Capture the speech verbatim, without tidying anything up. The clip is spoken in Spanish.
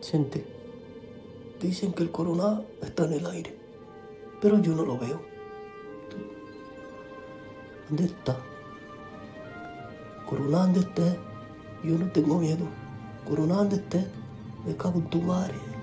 Siente. Dicen que el Corona está en el aire, pero yo no lo veo. ¿Dónde está? Corona, ¿dónde estés? Yo no tengo miedo. Corona, ¿dónde estés? Me cago en tu madre.